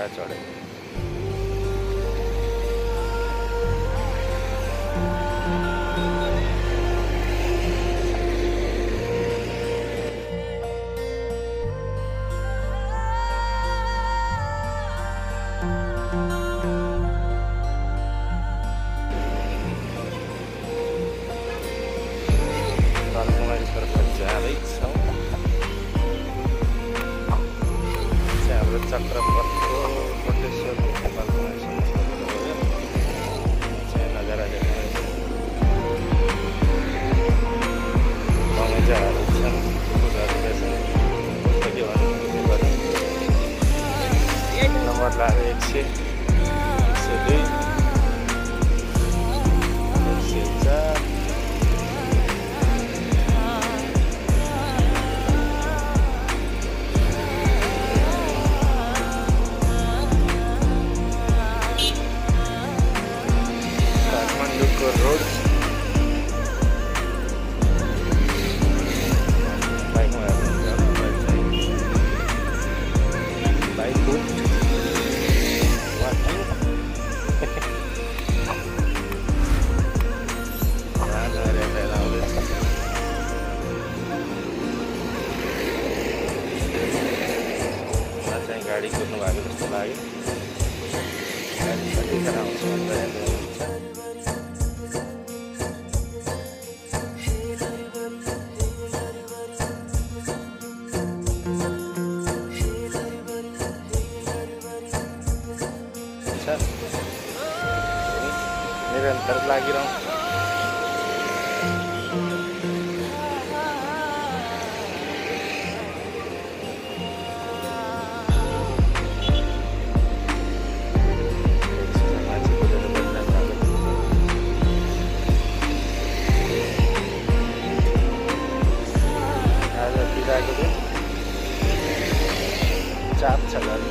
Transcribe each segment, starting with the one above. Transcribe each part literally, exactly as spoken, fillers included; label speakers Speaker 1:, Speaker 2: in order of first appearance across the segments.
Speaker 1: घोडा चढे। चक्रपथको कोटेश्वर नजारा देखाएको बगैँचाहरू छन्, फुलहरू रहेछन्। के भन्नु नम्बर लाग्यो एक सय एक सय दुई एक सय चार रोड बाइकमा बाइक बुट चाहिँ गाडी कुद्नु भएको जस्तो लाग्यो। गाडी कतिखेर आउँछ भनेर निरन्तर लागिरहँ। आज बिदाको दिन चाप छ गाडी।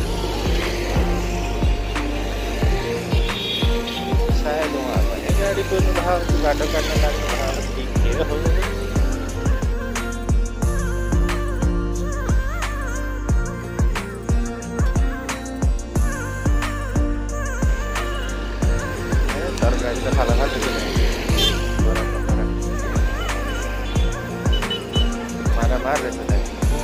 Speaker 1: सायद उहाँ पनि गाडी कुद्नु भएको बाटो काट्न लाग्नु भएको ठिक थियो। तरकारी त खाला खालि मारा मार रहेछ दाइ।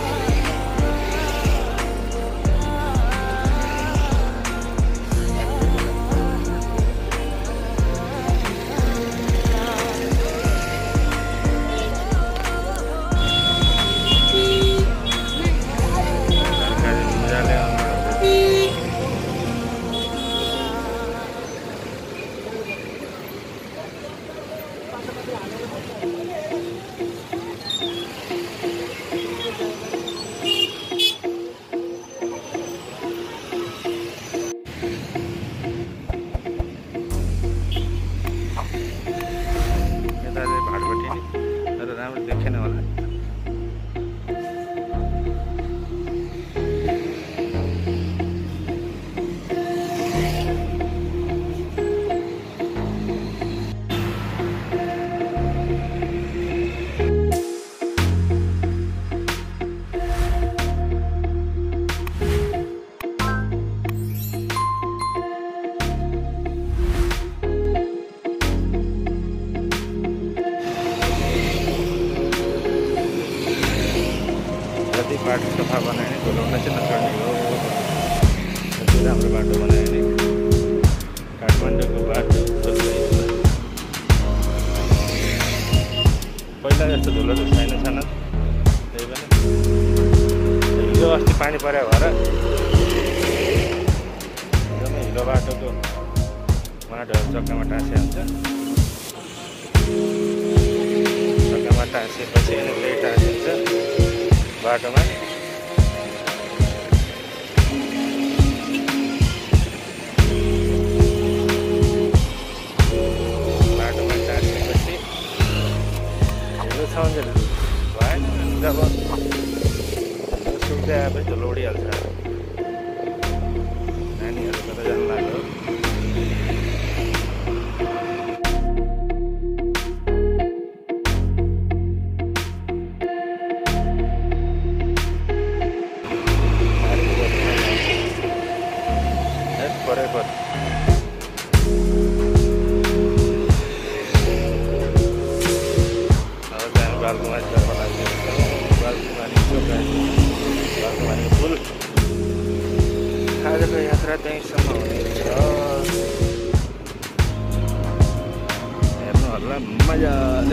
Speaker 1: तर राम्रो देखेन होला। बाटो सफा बनायो भने धुलाउन चाहिँ नचढ्ने हो। यति राम्रो बाटो बनायो भने काठमाडौँको बाटो पहिला जस्तो धुलो त छैन छैन। त्यही पनि हिजो अस्ति पानी पऱ्यो भएर एकदमै हिलो बाटोको माटोहरू चक्कामा टाँसे हुन्छ। चक्कामा टाँसेपछि यही टाँसिन्छ बाटोमा। बाटोमा टाँसेपछि हिलो छ भने भएन। जब सुक्दै आएपछि धुलो उडिहाल्छ। नानीहरू कता जानु लाग्यो। होला मजाले।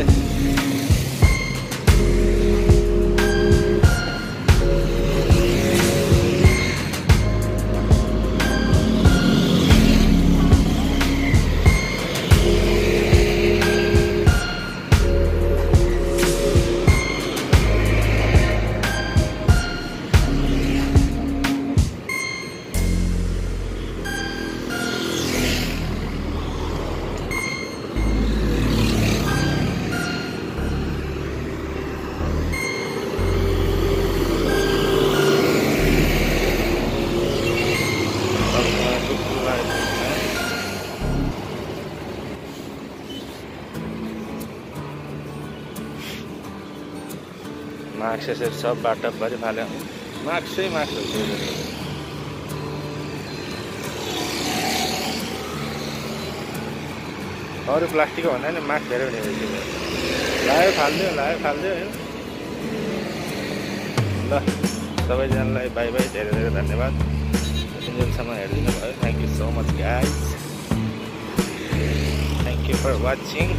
Speaker 1: मार्क्स यसरी सब बाटोभरि फाल्यो मार्क्सै मार्क्स हो अरू प्लास्टिकको भन्दा नि मार्क्स धेरै हुने रहेछ लायो फालिदियो लायो फालिदियो होइन ल सबैजनालाई बाई बाई धेरै धेरै धन्यवाद यतिन्जेलसम्म हेरिदिनु भयो thank you so much guys thank you for watching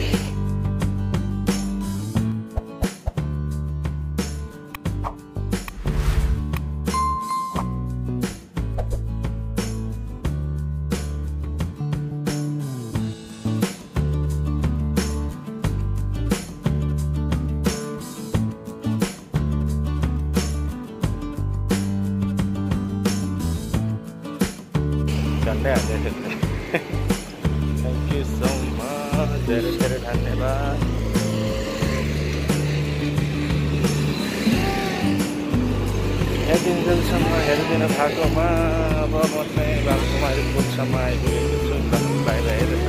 Speaker 1: thank you so much धेरै धेरै धन्यवाद यतिन्जेलसम्म हेरिदिनु भएकोमा अब म चाहिँ बालकुमारी पुलसम्म आइपुगेको छु बाहिर हेरेर